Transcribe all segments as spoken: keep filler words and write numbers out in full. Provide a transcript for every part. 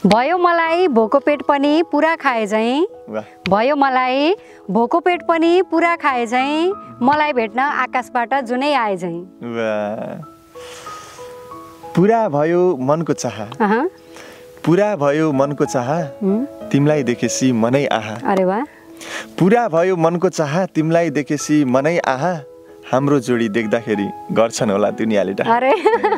भयो मलाई भोको पेट पनि पुरा खाए झैं भयो मलाई भोको पेट पनि पुरा खाए झैं मलाई भेट्न आकाशबाट जुनै आए झैं। पुरा भयो मनको चाह पुरा भयो मनको चाह तिमीलाई देखेसी मनै आहा। अरे वाह। पुरा भयो मनको चाह तिमीलाई देखेसी मनै आहा हाम्रो जोडी देख्दाखेरि गर्छन् होला दुनियाँले डा। अरे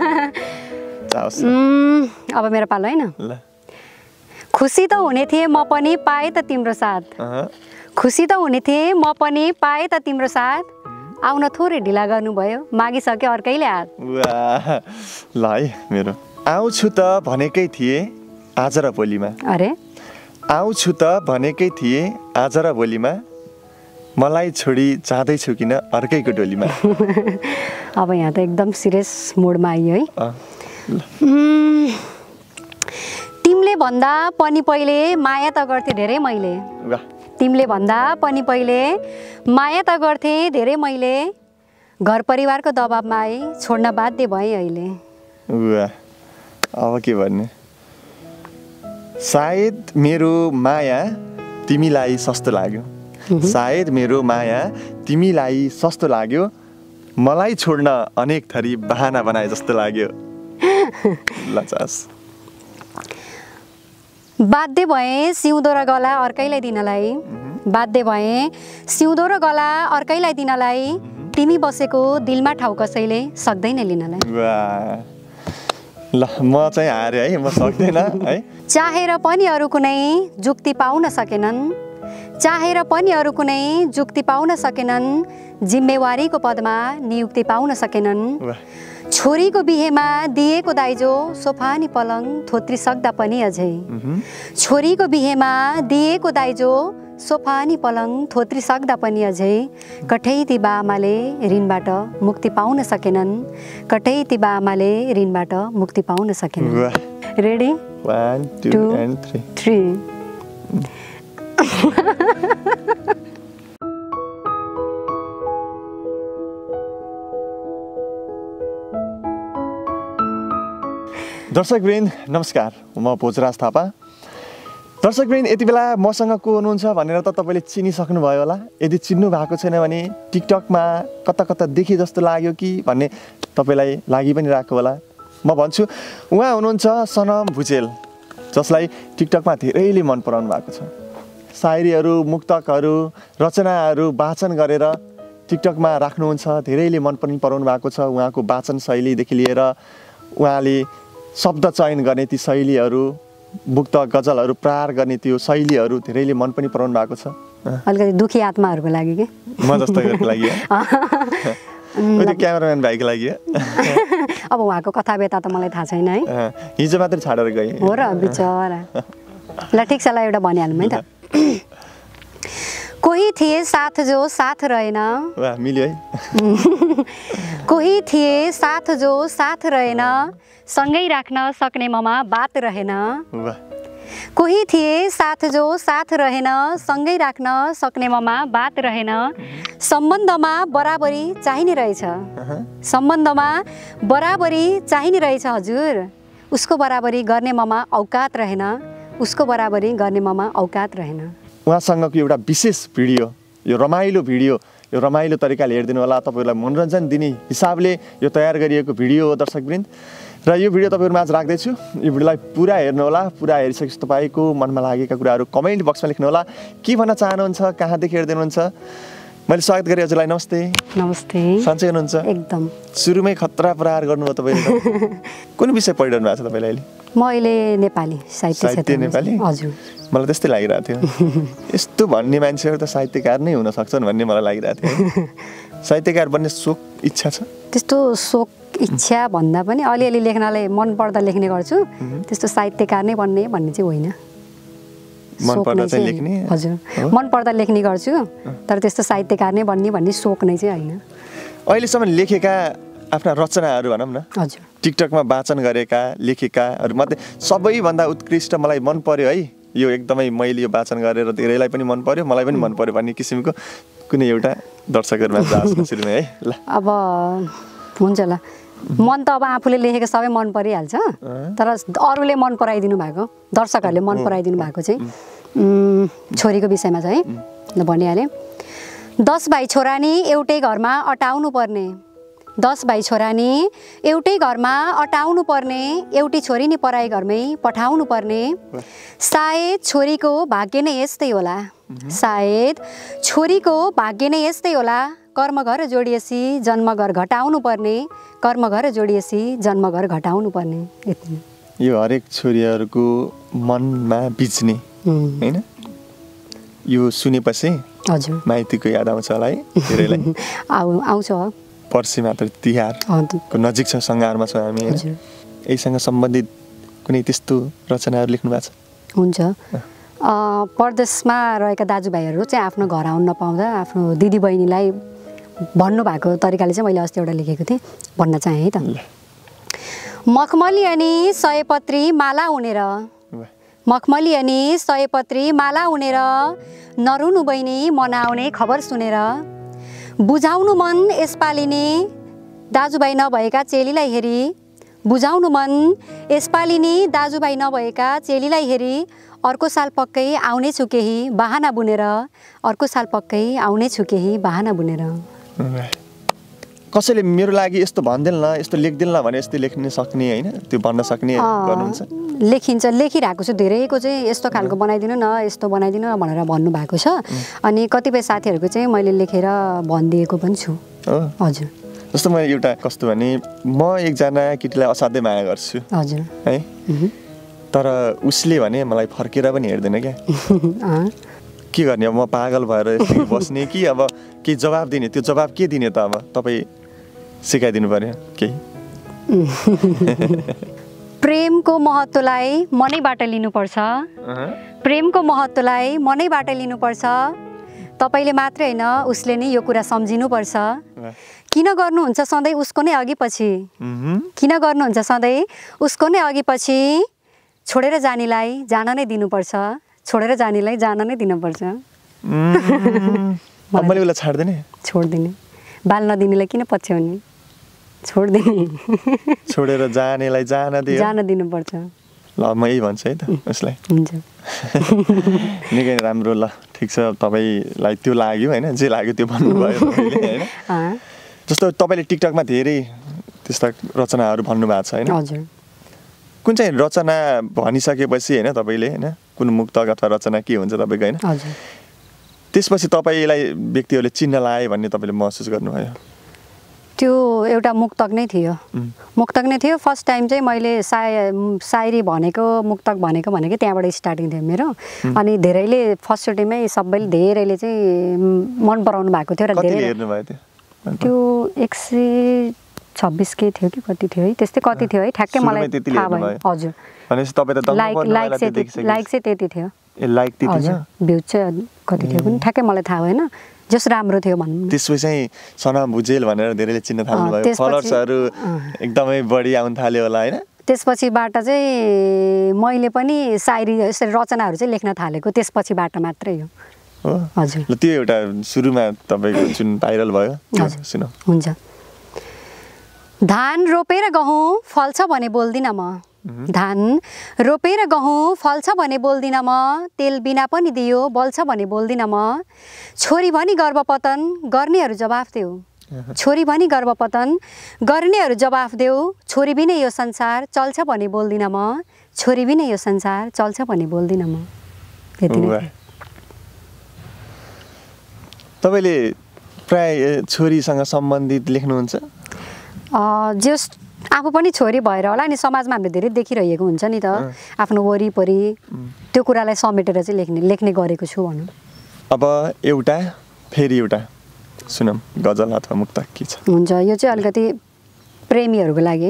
अब मेरो पालो हैन। ल खुसी त हुने थिए म पनि पाए त तिम्रो साथ खुसी त हुने थिए म पनि पाए त तिम्रो साथ आउन थोरै ढिला गर्नुभयो मागिसक्यो अर्कैले हात। वाह ल है मेरो आउँछु त भनेकै थिए आज र भोलिमा। अरे आउँछु त भनेकै थिए आज र भोलिमा मलाई छोडी जाँदैछु किन अर्कैको डोलीमा। अब यहाँ त एकदम सिरियस मोडमा आइयो है। तिमीले भन्दा पनि पहिले माया त गर्थे धेरै मैले तिमीले भन्दा पनि पहिले माया त गर्थे धेरै मैले घर परिवारको दबाबमा आए छोड्न बाध्य भएँ अहिले। अब के भन्ने सायद मेरो माया तिमीलाई सस्तो लाग्यो सायद मेरो माया तिमीलाई सस्तो लाग्यो मलाई छोड्न अनेक थरी बहाना बनाए जस्तो लाग्यो। लचास बाध्य भएँ सिउँदो र गला अर्कैलाई दिनलाई बाध्य भएँ सिउँदो र गला अर्कैलाई दिनलाई तिमी बसेको दिलमा ठाउँ कसैले सक्दैन लिनलाई। ल म चाहिँ हारे है म सक्दैन है। चाहेर पनि अरू कुनै जुक्ति पाउन सकेनन् चाहेर पनि अरू कुनै जुक्ति पाउन सकेनन् जिम्मेवारीको पदमा नियुक्ति पाउन सकेनन् छोरीको बिहेमा दिएको दाइजो सोफानी पलङ थोत्री सक्दा पनि अझै छोरीको बिहेमा दिएको दाइजो सोफानी पलङ थोत्री सक्दा पनि अझै कठै ती बाआमाले ऋणबाट मुक्ति पाउन सकेनन् कठै ती बाआमाले ऋणबाट मुक्ति पाउन सकेनन्। Ready one two and three three दर्शकवृन्द नमस्कार म भोजराज थापा। दर्शकवृन्द यति बेला मसँग को हुनुहुन्छ भनेर त तपाईँले चिनिसक्नुभयो होला। यदि चिन्नु भएको छैन भने टिकटकमा कता कता देखे जस्तो लाग्यो कि भन्ने तपाईँलाई लागि पनि रहेको होला। म भन्छु उहाँ हुनुहुन्छ सनम भुजेल जसलाई टिकटकमा धेरैले मन पराउनु भएको छ। सायरीहरू मुक्तकहरू रचनाहरू वाचन गरेर टिकटकमा राख्नुहुन्छ धेरैले मन पनि पराउनु भएको छ। उहाँको वाचन शैलीदेखि लिएर उहाँले शब्द चयन गर्ने ती शैलीहरू मुक्त गजलहरू प्रहार गर्ने त्यो शैलीहरू धेरैले मन पनि पराउनु भएको छ। अलिकति दुखी आत्माहरूको लागि के म जस्तैको लागि त्यो क्यामेराम्यान भाइको लागि अब उहाँको कथा व्यथा त मलाई थाहा छैन है हिजो मात्रै छाडेर गएँ हो र बिचरा। ल ठिक छ ल एउटा भनिहालौँ है त। कोही थिए साथ जो साथ रहेन वाह मिल्यो है। कोही थिए साथ जो साथ रहेन सँगै राख्न सक्ने ममा बात रहेन कोही थिए साथ जो साथ रहेन सँगै राख्न सक्ने ममा बात रहेन सम्बन्धमा बराबरी चाहिने रहेछ सम्बन्धमा बराबरी चाहिने रहेछ हजुर उसको बराबरी गर्ने ममा औकात रहेन उसको बराबरी गर्ने ममा औकात रहेन। उहाँसँगको एउटा विशेष भिडियो यो रमाइलो भिडियो यो रमाइलो तरिकाले हेरिदिनु होला। तपाईँहरूलाई मनोरञ्जन दिने हिसाबले यो तयार गरिएको भिडियो हो दर्शकवृन्द र यो भिडियो तपाईँहरूमा आज राख्दैछु। यो भिडियोलाई पुरा हेर्नु होला। पुरा हेरिसकेपछि तपाईँको मनमा लागेका कुराहरू कमेन्ट बक्समा लेख्नु होला। के भन्न चाहनुहुन्छ कहाँदेखि हेरिदिनुहुन्छ। मैले स्वागत गरेँ हजुरलाई। नमस्ते। नमस्ते। सन्चै हुनुहुन्छ? एकदम। सुरुमै खतरा प्रहार गर्नुभयो तपाईँले। कुन विषय पढिरहनु भएको छ तपाईँले अहिले? म अहिले नेपाली साहित्य साहित्य नेपाली हजुर। मलाई त्यस्तै लागिरहेको थियो यस्तो भन्ने मान्छेहरू त साहित्यकार नै हुन सक्छन् भन्ने मलाई लागिरहेको थियो। साहित्यकार बन्ने सोख इच्छा छ? त्यस्तो सोख इच्छा भन्दा पनि अलिअलि लेख्नलाई मन पर्दा लेख्ने गर्छु। त्यस्तो साहित्यकार नै बन्ने भन्ने चाहिँ होइन। मन पर्दा चाहिँ लेख्ने? हजुर मन पर्दा लेख्ने गर्छु तर त्यस्तो साहित्यकार नै बन्ने भन्ने सोख नै चाहिँ होइन। अहिलेसम्म लेखेका आफ्ना रचनाहरू भनौँ न हजुर टिकटकमा वाचन गरेका लेखेकाहरू मध्ये सबैभन्दा उत्कृष्ट मलाई मन पर्यो है यो एकदमै मैले यो वाचन गरेर धेरैलाई पनि मन पर्यो मलाई पनि मन पर्यो भन्ने किसिमको कुनै एउटा दर्शकहरूमा जाँच्न सुरुमा है। ल अब हुन्छ ल मन त अब आफूले लेखेको सबै मन परिहाल्छ तर अरूले मन पराइदिनु भएको दर्शकहरूले मन पराइदिनु भएको चाहिँ छोरीको विषयमा चाहिँ भनिहालेँ। दस भाइ छोरा नि एउटै घरमा अटाउनु पर्ने दस भाइ छोरा नि एउटै घरमा अटाउनु पर्ने एउटी छोरी नि पराई घरमै पठाउनु पर्ने सायद छोरीको भाग्य नै यस्तै होला सायद छोरीको भाग्य नै यस्तै होला कर्मघर जोडिएसी जन्मघर घटाउनु पर्ने कर्मघर जोडिएसी जन्मघर घटाउनु पर्ने। यति यो हरेक छोरीहरूको मनमा बिच्ने हैन यो सुनेपछि हजुर माइतीको याद आउँछ होला है धेरैलाई आउ आउँछ पर्सि मात्र तिहारको नजिक छ सङ्घारमा छौँ हामी हैन यससँग सम्बन्धित कुनै त्यस्तो रचनाहरू लेख्नु भएको छ? हुन्छ परदेशमा रहेका दाजुभाइहरू चाहिँ आफ्नो घर आउन नपाउँदा आफ्नो दिदीबहिनीलाई भन्नुभएको तरिकाले चाहिँ मैले अस्ति एउटा लेखेको थिएँ भन्न चाहेँ है त। मखमली अनि सयपत्री माला उनेर मखमली अनि सयपत्री माला उनेर नरुनु बहिनी मनाउने खबर सुनेर बुझाउनु मन यसपालि नि दाजुभाइ नभएका चेलीलाई हेरी बुझाउनु मन यसपालि नि दाजुभाइ नभएका चेलीलाई हेरी अर्को साल पक्कै आउने छु केही बहाना बुनेर अर्को साल पक्कै आउने छु केही बहाना बुनेर। कसैले मेरो लागि यस्तो भन्दैन न यस्तो लेख्दैन न भने यस्तो लेख्न सक्ने हैन त्यो भन्न सक्ने गर्नुहुन्छ? लेखिन्छ लेखिरहेको छु धेरैको चाहिँ यस्तो खालको बनाइदिनु न यस्तो बनाइदिनु न भनेर भन्नुभएको छ अनि कतिपय साथीहरूको चाहिँ मैले लेखेर भनिदिएको पनि छु। हजुर जस्तो म एउटा कस्तो भने म एकजना केटीलाई असाध्यै माया गर्छु हजुर है तर उसले भने मलाई फर्केर पनि हेर्दैन क्या के गर्ने अब म पागल भएर यसरी बस्ने कि अब केही जवाब दिने त्यो जवाब के दिने त अब तपाईँ सिकाइदिनु पर्यो केही। प्रेमको महत्त्वलाई मनैबाट लिनुपर्छ प्रेमको महत्त्वलाई मनैबाट लिनुपर्छ तपाईँले मात्रै होइन उसले नि यो कुरा सम्झिनुपर्छ किन गर्नुहुन्छ सधैँ उसको नै अघि पछि किन गर्नुहुन्छ सधैँ उसको नै अघि पछि छोडेर जानेलाई जान नै दिनुपर्छ छोडेर जानेलाई जान नै दिनुपर्छ। मैले उसलाई छाड्दिने छोड्दिने बाल नदिनेलाई किन पछ्याउने छोड्दिने छोडेर जानेलाई जान दियो जान दिनुपर्छ। ल म यही भन्छु है त उसलाई। हुन्छ निकै राम्रो ल ठिक छ तपाईँलाई त्यो लाग्यो होइन जे लाग्यो त्यो भन्नुभयो तपाईँले होइन जस्तो तपाईँले टिकटकमा धेरै त्यस्ता रचनाहरू भन्नुभएको छ होइन हजुर कुन चाहिँ रचना भनिसकेपछि होइन तपाईँले होइन कुन मुक्तक अथवा रचना के हुन्छ तपाईँको होइन हजुर त्यसपछि तपाईँलाई व्यक्तिहरूले चिन्न लाए भन्ने तपाईँले महसुस गर्नुभयो? त्यो एउटा मुक्तक नै थियो मुक्तक नै थियो फर्स्ट टाइम चाहिँ मैले साय सायरी भनेको मुक्तक भनेको भनेको त्यहाँबाट स्टार्टिङ थियो मेरो अनि धेरैले फर्स्टचोटिमै सबैले धेरैले चाहिँ मन पराउनु भएको थियो र धेरै हेर्नुभयो त्यो त्यो एक सय छब्बिस के थियो कि कति थियो है त्यस्तै कति थियो है ठ्याक्कै मलाई थाहा भयो। हजुर भनेपछि तपाईँ त लाइक लाइक चाहिँ लाइक चाहिँ त्यति थियो ए लाइक त्यति छ भ्यू चाहिँ कति थियो पनि ठ्याक्कै मलाई थाहा भएन जस राम्रो थियो भन्नु। त्यसपछि चाहिँ सना भुजेल भनेर धेरैले चिन्न थाल्नुभयो फलोवर्सहरू एकदमै बढी आउन थाल्यो होला होइन? त्यसपछिबाट चाहिँ मैले पनि सायरी यसरी रचनाहरू चाहिँ लेख्न थालेको त्यसपछिबाट मात्रै हो। हजुर ल त्यो एउटा सुरुमा तपाईँको जुन भाइरल भयो सुनौ। हुन्छ धान रोपेर गहुँ फल्छ भने बोल्दिनँ म धान रोपेर गहुँ फल्छ भने बोल्दिनँ म तेल बिना पनि दियो बल्छ भने बोल्दिनँ म छोरी भनी गर्भपतन गर्नेहरू जवाफ देऊ छोरी भनी गर्भपतन गर्नेहरू जवाफ देऊ छोरी बिनै यो संसार चल्छ भने बोल्दिनँ म छोरी बिनै यो संसार चल्छ भने बोल्दिनँ म। त्यति नै तपाईँले प्राय छोरीसँग सम्बन्धित लेख्नुहुन्छ? जस आफू पनि छोरी भएर होला अनि समाजमा हामीले धेरै देखिरहेको हुन्छ नि त आफ्नो वरिपरि त्यो कुरालाई समेटेर चाहिँ लेख्ने लेख्ने गरेको छु भनौँ। अब एउटा फेरि एउटा सुनौँ गजल अथवा मुक्तक के छ? हुन्छ यो चाहिँ अलिकति प्रेमीहरूको लागि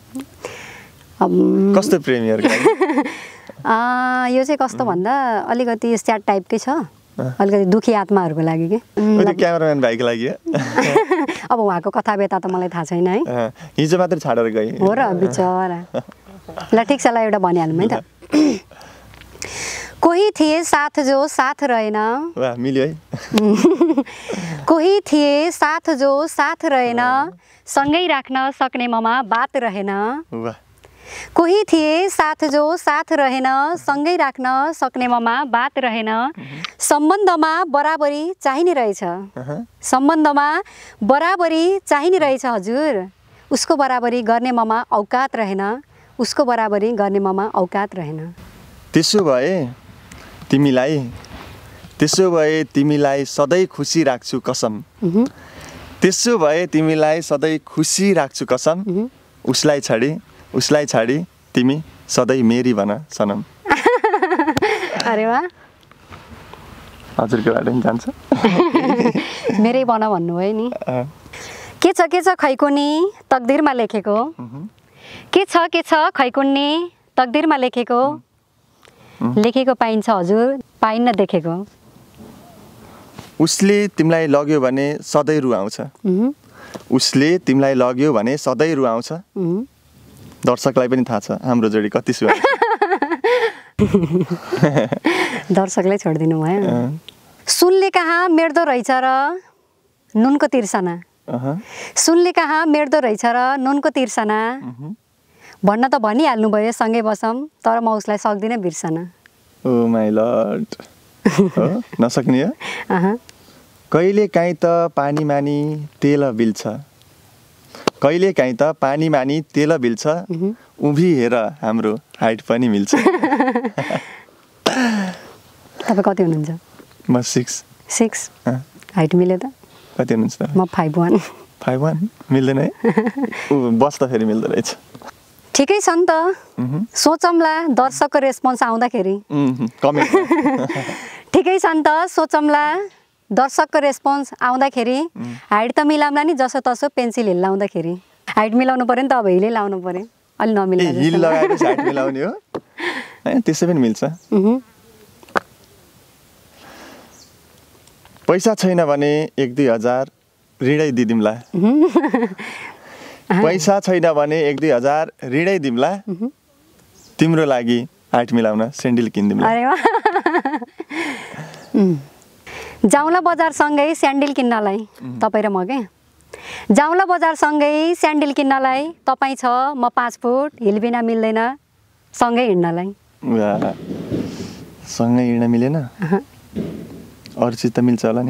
कस्तो प्रेमीहरूको लागि? यो चाहिँ कस्तो भन्दा अलिकति स्याड टाइपकै छ अलिकति दुखी आत्माहरूको लागि के क्यामेराम्यान भाइको लागि अब उहाँको कथा व्यथा त मलाई थाहा छैन है हिजो मात्रै छाडेर गए हो र बिचरा ल ठिक छ ल एउटा भनिहालौँ है त। कोही थिए साथ जो साथ रहेन। वाह मिल्यो है। कोही थिए साथ जो साथ रहेन, सँगै राख्न सक्ने ममा बात रहेन। वाह। कोही थिए साथ जो साथ रहेन, सँगै राख्न सक्ने ममा बात रहेन। सम्बन्धमा बराबरी चाहिने रहेछ। सम्बन्धमा बराबरी चाहिने रहेछ हजुर। उसको बराबरी गर्ने ममा औकात रहेन। उसको बराबरी गर्ने ममा औकात रहेन। त्यसो भए तिमीलाई त्यसो भए तिमीलाई सधैँ खुसी राख्छु कसम। त्यसो भए तिमीलाई सधैँ खुसी राख्छु कसम। उसलाई छाडी उसलाई छाडी तिमी सधैँ मेरी भन सनम। अरे वाह। हजुरको बाटो नि जान्छ। मेरै भन भन्नु है नि। के छ के छ खैकुनी तकदिरमा लेखेको। के छ के छ खैकुनी तकदिरमा लेखेको। लेखेको पाइन्छ हजुर, पाइन्न देखेको। उसले तिमीलाई लग्यो भने सधैँ रुवाउँछ। उसले तिमीलाई लग्यो भने सधैँ रुवाउँछ। दर्शकलाई पनि थाहा छ हाम्रो जोडी कति सुहाउँछ। दर्शकलाई छोडिदिनु भयो। सुनले कहाँ मेट्दो रहेछ र नुनको तिर्सना। सुनले कहाँ मेट्दो रहेछ र नुनको तिर्सना। भन्न त भनिहाल्नु भयो सँगै बसम, तर म उसलाई सक्दिनँ बिर्सन। ओ माई लर्ड। हो नसक्ने हो। कहिले काहीँ त पानी मानी तेल बिल्छ। कहिले काहीँ त पानी मानी तेल बिल्छ। उभि हेर हाम्रो हाइट पनि मिल्छ। तपाईँ कति हुनुहुन्छ? म सिक्स। सिक्स हाइट मिल्यो त? कति हुनुहुन्छ? म फाइभ वान। फाइभ वान मिल्दैन है। ऊ बस्दाखेरि मिल्दो रहेछ। ठिकै छ नि त। सोचौँला दर्शकको रेस्पोन्स आउँदाखेरि। ठिकै छ नि त सोचौँला दर्शकको रेस्पोन्स आउँदाखेरि। हाइट त मिलाउँला नि जसो तसो पेन्सिल हिल लाउँदाखेरि। हाइट मिलाउनु पर्यो नि त, अब हिलै लाउनु पर्यो। अलि नमिल्ने हिल लगाएर हाइट मिलाउने हो। त्यसै पनि मिल्छ। पैसा छैन भने एक दुई हजार ऋणै दिदिउँला। पैसा छैन भने एक दुई हजार ऋणै दिउँला। तिम्रो लागि हाइट मिलाउन सेन्डिल किनिदिउँला। अरे वाह। जाउँला बजारसँगै स्यान्डल किन्नलाई तपाईँ र म के। जाउँला बजारसँगै स्यान्डल किन्नलाई तपाईँ छ म पाँच फुट हिल बिना मिल्दैन सँगै हिँड्नलाई। सँगै हिँड्न मिलेन? अरू चिज त मिल्छ होला नि।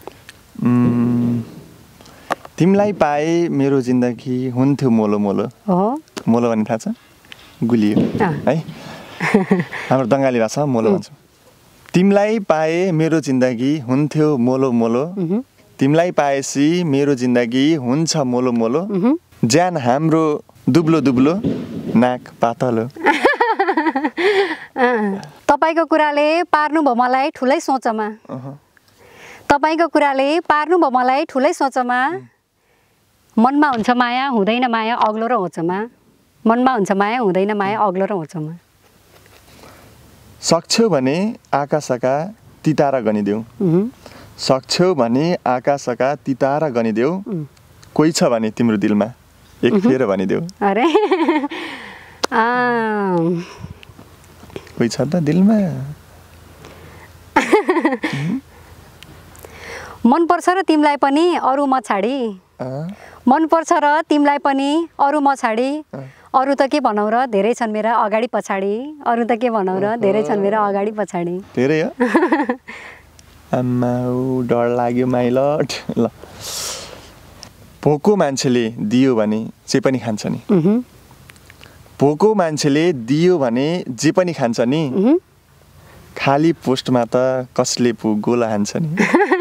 तिमीलाई पाए मेरो जिन्दगी हुन्थ्यो मोलो मोलो। मोलो भन्ने थाहा छ? गुलियो है। हाम्रो बङ्गाली भाषा मोलो भन्छ। तिमीलाई पाए मेरो जिन्दगी हुन्थ्यो मोलो मोलो। तिमीलाई पाएपछि मेरो जिन्दगी हुन्छ मोलो मोलो। ज्यान हाम्रो दुब्लो दुब्लो नाक पातलो। तपाईँको कुराले पार्नुभयो मलाई ठुलै सोचमा। तपाईँको कुराले पार्नुभयो मलाई ठुलै सोचमा। मनमा हुन्छ माया हुँदैन माया अग्लो र होचमा। मनमा हुन्छ माया हुँदैन माया अग्लो र होचमा। सक्छौ भने आकाशका तितारा गनिदेऊ। सक्छौ भने आकाशका तितारा गनिदेऊ। कोही छ भने तिम्रो दिलमा एक फेर भनिदेऊ। अरे कोही छ त दिलमा। मन पर्छ र तिमीलाई पनि अरू म छाडी। मन पर्छ र तिमीलाई पनि अरू म छाडी। अरू त के भनौ र धेरै छन् मेरा अगाडि पछाडि। अरू त के भनौ र धेरै छन् मेरा अगाडि पछाडि। धेरै हो। आम्मा डर लाग्यो माइ लर्ड। ल भोको मान्छेले दियो भने जे पनि खान्छ नि। भोको मान्छेले दियो भने जे पनि खान्छ नि। खाली पोस्टमा त कसले पो गोला हान्छ नि।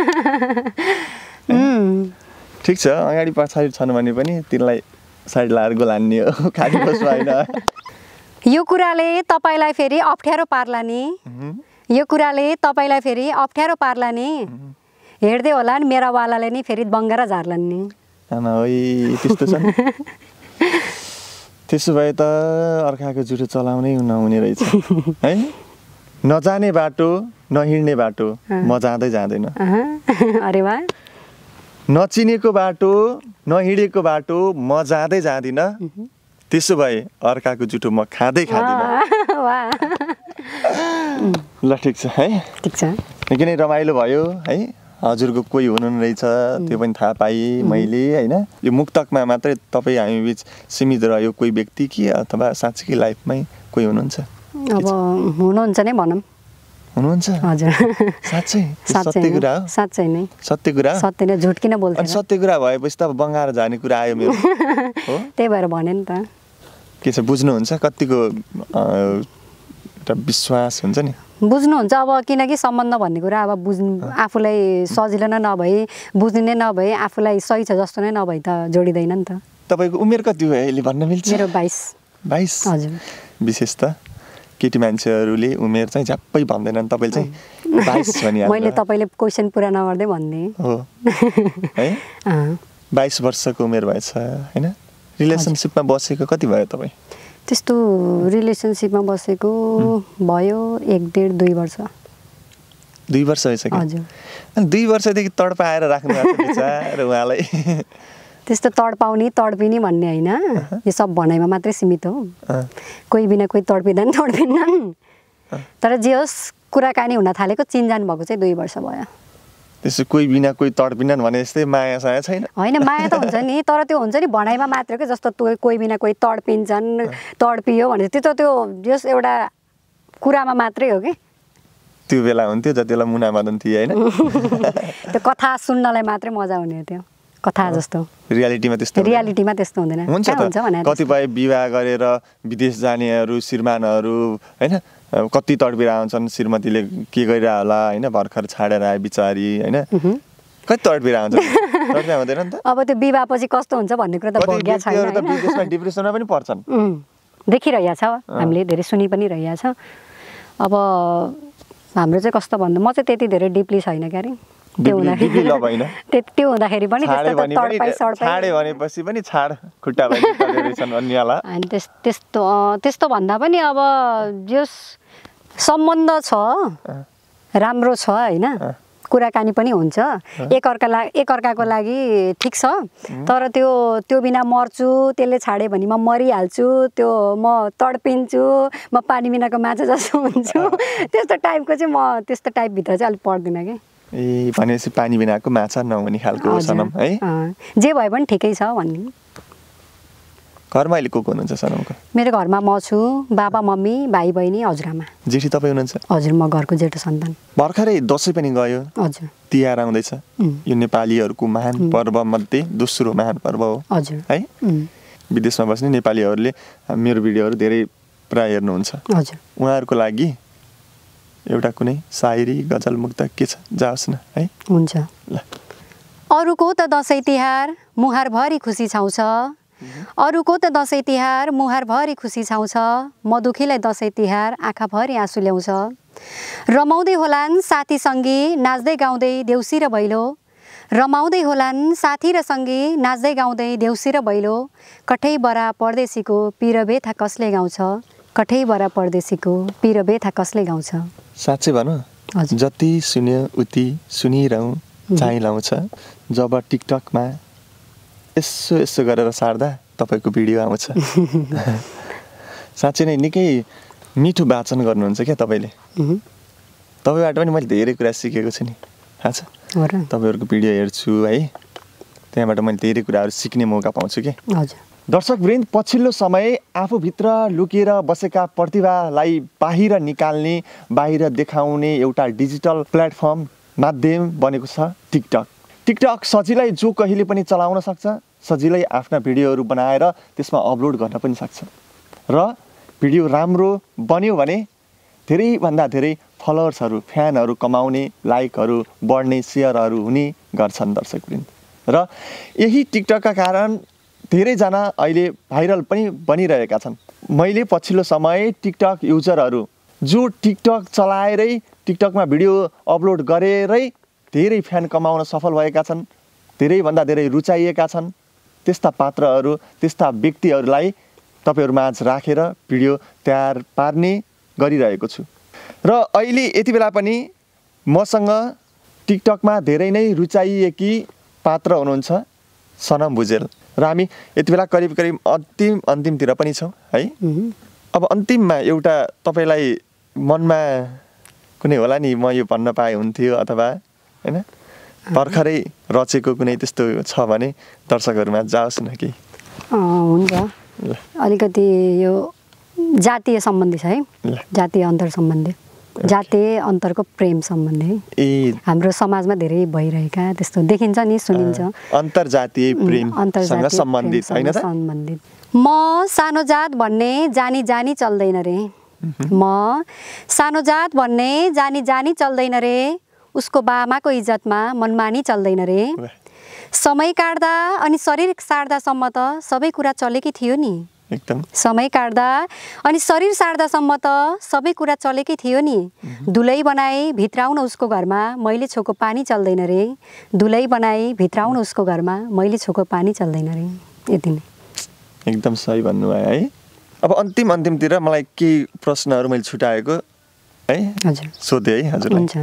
ठिक छ अगाडि पछाडि छन् भने पनि तिनलाई साइड लाएर गोला हान्ने हो। खाली पोस्टमा होइन। यो कुराले तपाईँलाई फेरि अप्ठ्यारो पार्ला नि। यो कुराले तपाईँलाई फेरि अप्ठ्यारो पार्ला नि। हेर्दै होला नि मेरा वालाले नि फेरि बङ्गारा झार्लान् नि। आमा ओइ त्यस्तो छ। त्यसो भए त अर्काको जुठो चलाउनै नहुने रहेछ है। नजाने बाटो नहिँड्ने बाटो म जाँदै जाँदैन। अरे वाह। नचिनेको बाटो नहिँडेको बाटो म जाँदै जाँदिनँ। त्यसो भए अर्काको जुठो म खाँदै खाँदिनँ। वाह। ल ठिक छ है ठिक छ निकै नै रमाइलो भयो है हजुरको कोही हुनुहुन्न रहेछ त्यो पनि थाहा पाएँ मैले होइन यो मुक्तकमा मात्रै तपाईँ हामी बिच सीमित रह्यो कोही व्यक्ति कि अथवा साँच्चीकै लाइफमै कोही हुनुहुन्छ अब हुनुहुन्छ नै भनौँ हुनुहुन्छ हजुर साँच्चै सत्य कुरा हो साँच्चै नै सत्य कुरा सत्य नै झुट किन बोल्छ अनि सत्य कुरा भएपछि त अब बङ्गाएर जाने कुरा आयो मेरो हो त्यही भएर भने नि त के छ बुझ्नुहुन्छ कतिको एउटा विश्वास हुन्छ नि बुझ्नुहुन्छ अब किनकि सम्बन्ध भन्ने कुरा अब बुझ्नु आफूलाई सजिलो नै नभए बुझ्ने नै नभए आफूलाई सही छ जस्तो नै नभए त जोडिँदैन नि त तपाईँको उमेर कति हो अहिले भन्न मिल्छ मेरो बाइस बाइस हजुर विशेष त केटी मान्छेहरूले उमेर चाहिँ झ्याप्पै भन्दैनन् तपाईँले चाहिँ बाइस भनिहाल्नु मैले तपाईँले क्वेसन पुरा नगर्दै भन्ने हो है बाइस वर्षको उमेर भएछ होइन रिलेसनसिपमा बसेको कति भयो तपाईँ त्यस्तो रिलेसनसिपमा बसेको भयो एक डेढ दुई वर्ष दुई वर्ष भइसक्यो हजुर अनि दुई वर्षदेखि तडपाएर राख्नु भएको छ बिचार उहाँलाई त्यस्तो तडपाउने तडपिने भन्ने होइन यो सब भनाइमा मात्रै सीमित हो कोही बिना कोही तडपिँदैन तडपिँदैन तर जे होस् कुराकानी हुन थालेको चिनजान भएको चाहिँ दुई वर्ष भयो त्यसो कोही बिना कोही तडपिँदैन भने जस्तै माया साया छैन होइन माया त हुन्छ नि तर त्यो हुन्छ नि भनाइमा मात्र के जस्तो त्यो कोही बिना कोही तडपिन्छन् तडपियो भने त्यो त त्यो जस एउटा कुरामा मात्रै हो कि त्यो बेला हुन्थ्यो जति बेला मुना मदन थिए होइन त्यो कथा सुन्नलाई मात्रै मजा हुने हो त्यो कथा जस्तो रियालिटीमा त्यस्तो रियालिटीमा त्यस्तो हुँदैन हुन्छ त कतिपय विवाह गरेर विदेश जानेहरू श्रीमानहरू होइन कति तडपिरहेको हुन्छन् श्रीमतीले के गरिरह होला होइन भर्खर छाडेर आए बिचारी होइन कति तडपिरहेको हुन्छ तडपिरहेको हुँदैन नि त अब त्यो विवाहपछि कस्तो हुन्छ भन्ने कुरा त भोग्या छैन त विदेशमा डिप्रेसनमा पनि पर्छन् देखिरहेको छ हामीले धेरै सुनि पनि रहेको छ अब हाम्रो चाहिँ कस्तो भन्दा म चाहिँ त्यति धेरै डिपली छैन क्या अरे त्यो हुँदाखेरि त्यो हुँदाखेरि पनि छाडे भनेपछि पनि छाड खुट्टा अनि त्यस्तो त्यस्तो भन्दा पनि अब जस सम्बन्ध छ राम्रो छ होइन कुराकानी पनि हुन्छ एकअर्का लागि एकअर्काको लागि ठिक छ तर त्यो त्यो बिना मर्छु त्यसले छाडे भने म मरिहाल्छु त्यो म तडपिन्छु म पानी बिनाको माछा जस्तो हुन्छु त्यस्तो टाइपको चाहिँ म त्यस्तो टाइपभित्र चाहिँ अलिक पर्दिनँ कि ए भनेपछि पानी बिनाको माछा नहुने खालको हो सनम है जे भए पनि ठिकै छ भन्ने घरमा अहिले को को हुनुहुन्छ सनमको मेरो घरमा म छु बाबा मम्मी भाइ बहिनी हजुरआमा जेठी तपाईँ हुनुहुन्छ हजुर म घरको जेठो सन्तान भर्खरै दसैँ पनि गयो हजुर तिहार आउँदैछ यो नेपालीहरूको महान पर्व मध्ये दोस्रो महान पर्व हो हजुर है विदेशमा बस्ने नेपालीहरूले मेरो भिडियोहरू धेरै प्राय हेर्नुहुन्छ हजुर उहाँहरूको लागि एउटा कुनै शायरी गजल मुक्तक के छ जाओस् न है हुन्छ ल अरूको त दसैँ तिहार मुहारभरि खुसी छाउँछ अरूको त दसैँ तिहार मुहारभरि खुसी छाउँछ म दुखीलाई दसैँ तिहार आँखाभरि आँसु ल्याउँछ रमाउँदै होलान् साथी सँगै नाच्दै गाउँदै देउसी र भैलो रमाउँदै होलान् साथी र सँगै नाच्दै गाउँदै देउसी र भैलो कठै बरा परदेशीको पिर बेथा कसले गाउँछ कठै बरा परदेशीको पिर बेथा कसले गाउँछ साँच्चै भनौँ जति सुन्यो उति सुनिरहँ चाहिँ लाउँछ जब टिकटकमा यसो यसो गरेर सार्दा तपाईँको भिडियो आउँछ साँच्चै नै निकै मिठो वाचन गर्नुहुन्छ क्या तपाईँले तपाईँबाट पनि मैले धेरै कुरा सिकेको छु नि थाहा छ तपाईँहरूको भिडियो हेर्छु है त्यहाँबाट मैले धेरै कुराहरू सिक्ने मौका पाउँछु कि हजुर दर्शकवृन्द पछिल्लो समय आफूभित्र लुकेर बसेका प्रतिभालाई बाहिर निकाल्ने बाहिर देखाउने एउटा डिजिटल प्लेटफर्म माध्यम बनेको छ टिकटक टिकटक सजिलै जो कहिले पनि चलाउन सक्छ सजिलै आफ्ना भिडियोहरू बनाएर त्यसमा अपलोड गर्न पनि सक्छ र भिडियो राम्रो बन्यो भने धेरैभन्दा धेरै फलोवर्सहरू फ्यानहरू कमाउने लाइकहरू बढ्ने सेयरहरू हुने गर्छन् दर्शकवृन्द र यही टिकटकका कारण धेरैजना अहिले भाइरल पनि बनिरहेका छन् मैले पछिल्लो समय टिकटक युजरहरू जो टिकटक चलाएरै टिकटकमा भिडियो अपलोड गरेरै धेरै फ्यान कमाउन सफल भएका छन् धेरैभन्दा धेरै रुचाइएका छन् त्यस्ता पात्रहरू त्यस्ता व्यक्तिहरूलाई तपाईँहरू माझ राखेर भिडियो तयार पार्ने गरिरहेको छु र अहिले यति बेला पनि मसँग टिकटकमा धेरै नै रुचाइएकी पात्र हुनुहुन्छ सनम भुजेल र हामी यति बेला करिब करिब अन्तिम अन्तिमतिर पनि छौँ है अब अन्तिममा एउटा तपाईँलाई मनमा कुनै होला नि म यो भन्न पाए हुन्थ्यो अथवा हैन भर्खरै रचेको कुनै त्यस्तो छ भने दर्शकहरूमा जाओस् न केही हुन्छ अलिकति यो जातीय सम्बन्धी छ है जातीय अन्तर सम्बन्धी जातीय अन्तरको प्रेम सम्बन्धी ए हाम्रो समाजमा धेरै भइरहेका त्यस्तो देखिन्छ नि सुनिन्छ अन्तर्जातीय प्रेमसँग सम्बन्धित हैन त सम्बन्धित म सानो जात भन्ने जानी जानी चल्दैन रे म सानो जात भन्ने जानी जानी चल्दैन रे उसको बामाको इज्जतमा मनमानी चल्दैन रे समय काट्दा अनि शरीर सार्दासम्म त सबै कुरा चलेकै थियो नि एकदम समय काट्दा अनि शरीर सार्दासम्म त सबै कुरा चलेकै थियो नि दुलै बनाए भित्राउन उसको घरमा मैले छोको पानी चल्दैन रे दुलै बनाए भित्राउन उसको घरमा मैले छोको पानी चल्दैन रे यति नै एकदम सही भन्नुभयो है अब अन्तिम अन्तिमतिर मलाई केही प्रश्नहरू मैले छुटाएको है हजुर सोधेँ है हजुर हुन्छ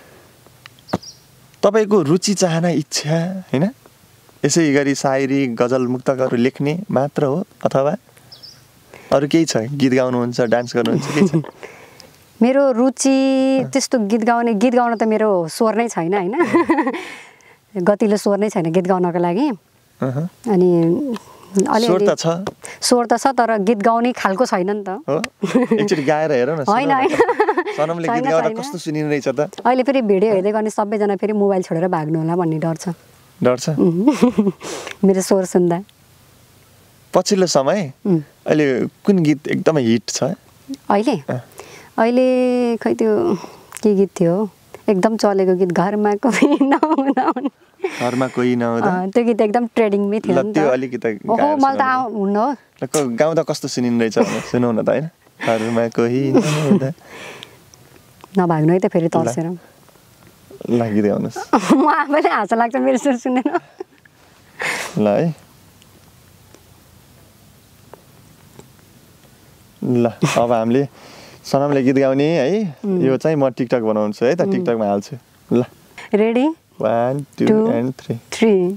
तपाईँको रुचि चाहना इच्छा हैन यसै गरी सायरी गजल मुक्तकहरू लेख्ने मात्र हो अथवा अरू केही छ गीत गाउनुहुन्छ डान्स गर्नुहुन्छ के छ मेरो रुचि त्यस्तो गीत गाउने गीत गाउन त मेरो स्वर नै छैन हैन गतिलो स्वर नै छैन गीत गाउनको लागि अनि स्वर त छ स्वर त छ तर गीत गाउने खालको छैन नि त हो एकचोटि गाएर हेर न हैन हैन सनमले गीत गाउँदा कस्तो सुनिरहेछ त अहिले फेरि भिडियो हेर्दै गर्ने सबैजना फेरि मोबाइल छोडेर भाग्नु होला भन्ने डर छ डर छ मेरो स्वर सुन्दा पछिल्लो समय अहिले कुन गीत एकदमै हिट छ अहिले अहिले खै त्यो के गीत थियो एकदम चलेको गीत घरमा कोही नहुँदा घरमा कोही नहुँदा त्यो गीत एकदम ट्रेडिङमै थियो नि त त्यो अलिकति ओहो मलाई त हुन्न हो गाउँदा कस्तो सुनिरहेछ सुनौ न त हैन घरमा कोही नहुँदा नभाग्नु है त फेरि तर्सेर लागि गाउनुस् म आफैले हाँसो लाग्छ मेरो स्वर सुनेर ल है ल अब हामीले सनमले गीत गाउने है यो चाहिँ म टिकटक बनाउँछु है त टिकटकमा हाल्छु ल ready one two, two and three three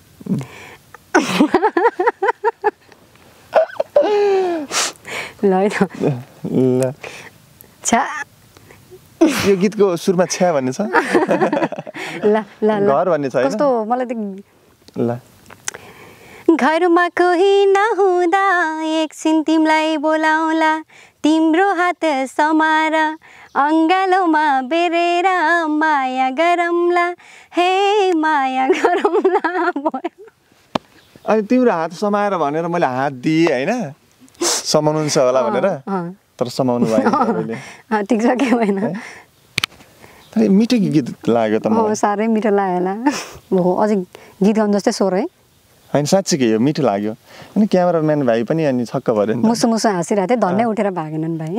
ल है त ल छा यो गीतको सुरमा छ्या भन्ने छ ल ल घर भन्ने छ कस्तो मलाई त ल घरमा कोही नहुँदा एकछिन तिमीलाई बोलाउला तिम्रो हात समार अङ्गालोमा बेरेर माया गरौँला हे माया गरौँला अनि तिम्रो हात समाएर भनेर मैले हात दिएँ होइन समाउनुहुन्छ होला भनेर तर समाउनु भएन तपाईँले ठिक छ के भएन तर मिठो गीत लाग्यो त मलाई साह्रै मिठो लाग्यो होला हो अझै गीत गाउनु जस्तै स्वर है होइन साँच्चीकै यो मिठो लाग्यो अनि क्यामेराम्यान भाइ पनि अनि छक्क भर्यो नि मुसु मुसु हाँसिरहेको थियो धन्नै उठेर भागेनन् भाइ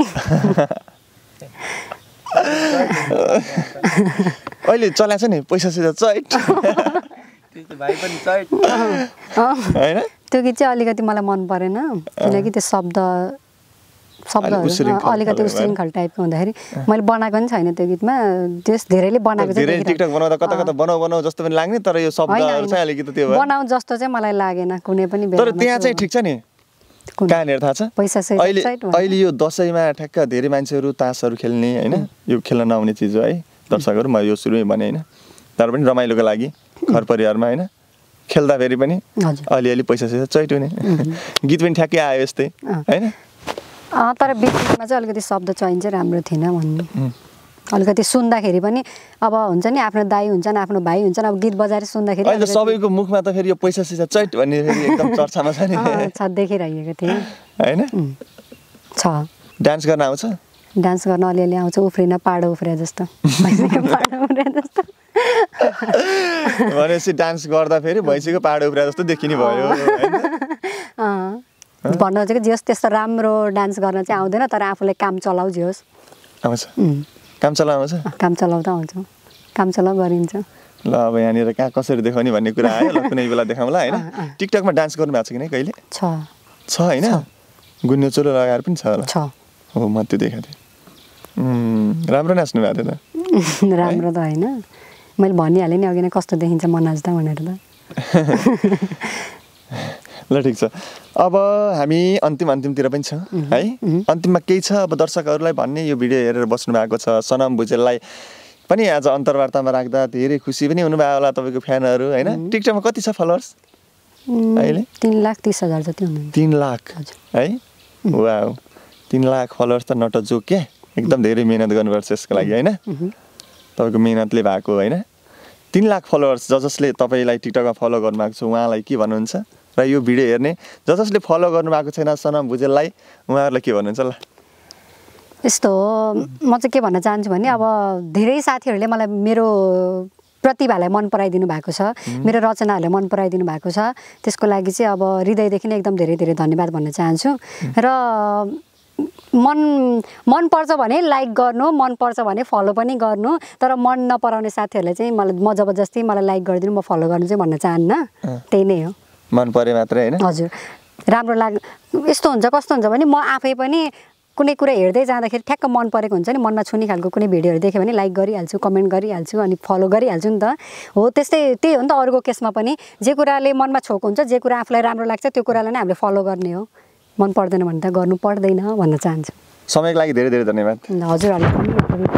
अहिले चलाएको छ नि पैसा सिधा चैट भाइ पनि चैट होइन त्यो गीत चाहिँ अलिकति मलाई मन परेन किनकि त्यो शब्द शब्दहरू अलिकति उश्रृङ्खल टाइपको हुँदाखेरि मैले बनाएको पनि छैन त्यो गीतमा त्यस धेरैले बनाएको धेरै टिकटक बनाउँदा कता कता बनाऊ बनाऊ जस्तो पनि लाग्ने तर यो शब्दहरू चाहिँ अलिकति त्यो बनाऊ जस्तो चाहिँ मलाई लागेन कुनै पनि तर त्यहाँ चाहिँ ठिक छ नि कहाँनिर थाहा छ पैसा अहिले अहिले यो दसैँमा ठ्याक्क धेरै मान्छेहरू तासहरू खेल्ने होइन यो खेल्न नआउने चिज हो है दर्शकहरू म यो सुरुमै भने होइन तर पनि रमाइलोको लागि घर परिवारमा होइन खेल्दाखेरि पनि अलिअलि पैसा सिधा चैट हुने गीत पनि ठ्याक्कै आयो यस्तै होइन तर बिचमा चाहिँ अलिकति शब्द चयन चाहिँ राम्रो थिएन भन्ने अलिकति सुन्दाखेरि पनि अब हुन्छ नि आफ्नो दाइ हुन्छन् आफ्नो भाइ हुन्छन् अब गीत बजाएर सुन्दाखेरि अहिले सबैको मुखमा त फेरि यो पैसा सिसा चैट भन्ने फेरि एकदम चर्चामा छ नि छ देखिरहेको थिएँ होइन छ डान्स गर्न आउँछ डान्स गर्न अलिअलि आउँछ उफ्रिन पाडो उफ्रे जस्तो पाडो उफ्रे जस्तो भनेपछि डान्स गर्दा फेरि भैँसीको पाडो उफ्रे जस्तो देखिने भयो भन्नु चाहिँ जे होस् त्यस्तो राम्रो डान्स गर्न चाहिँ आउँदैन तर आफूले काम चलाउ जे होस् आउँछ काम चलाउ आउँछ काम चलाउँदा आउँछ काम चलाउ गरिन्छ ल अब यहाँनिर कहाँ कसरी देखाउने भन्ने कुरा आयो ल कुनै बेला देखाउँला होइन टिकटकमा डान्स गर्नु भएको छ कि नै कहिले छ छ होइन गुन्यो चोलो लगाएर पनि छ होला छ हो म त्यो देखाएको थिएँ राम्रो नाच्नु भएको थियो त राम्रो त होइन मैले भनिहालेँ नि अघि नै कस्तो देखिन्छ म नाच्दा भनेर त ल ठिक छ। अब हामी अन्तिम अन्तिमतिर पनि छौँ है। अन्तिममा केही छ अब दर्शकहरूलाई भन्ने, यो भिडियो हेरेर बस्नु भएको छ सनम भुजेललाई पनि आज अन्तर्वार्तामा राख्दा धेरै खुसी पनि हुनुभयो होला तपाईँको फ्यानहरू होइन। टिकटकमा कति छ फलोवर्स अहिले? तीन लाख तीस हजार जति हुनुहुन्छ। तीन लाख है, वाउ, तीन लाख फलोवर्स त नट अ जोक क्या। एकदम धेरै मेहनत गर्नुपर्छ यसको लागि होइन, तपाईँको मेहनतले भएको होइन। तीन लाख फलोवर्स ज जसले तपाईँलाई टिकटकमा फलो गर्नुभएको छ उहाँलाई के भन्नुहुन्छ, र यो भिडियो हेर्ने ज जसले फलो गर्नुभएको छैन सनम भुजेललाई उहाँहरूलाई के भन्नुहुन्छ ल? यस्तो हो, म चाहिँ के भन्न चाहन्छु भने अब धेरै साथीहरूले मलाई मेरो प्रतिभालाई मन पराइदिनु भएको छ, मेरो रचनाहरूलाई मन पराइदिनु भएको छ, त्यसको लागि चाहिँ अब हृदयदेखि नै एकदम धेरै धेरै धन्यवाद भन्न चाहन्छु। र मन मन पर्छ भने लाइक गर्नु, मन पर्छ भने फलो पनि गर्नु, तर मन नपराउने साथीहरूलाई चाहिँ मलाई म जबरजस्ती मलाई लाइक गरिदिनु म फलो गर्नु चाहिँ भन्न चाहन्न। त्यही नै हो, मन परे मात्रै होइन। हजुर, राम्रो लाग यस्तो हुन्छ कस्तो हुन्छ भने म आफै पनि कुनै कुरा हेर्दै जाँदाखेरि ठ्याक्क मन परेको हुन्छ नि, मनमा छुने खालको कुनै भिडियोहरू देख्यो भने लाइक गरिहाल्छु, कमेन्ट गरिहाल्छु, अनि फलो गरिहाल्छु नि त। हो त्यस्तै त्यही हो नि त, अरूको केसमा पनि जे कुराले मनमा छोक हुन्छ, जे कुरा आफूलाई राम्रो लाग्छ त्यो कुरालाई नै हामीले फलो गर्ने हो। मन पर्दैन भने त गर्नु पर्दैन भन्न चाहन्छु। समयको लागि धेरै धेरै धन्यवाद। हजुरहरूले पनि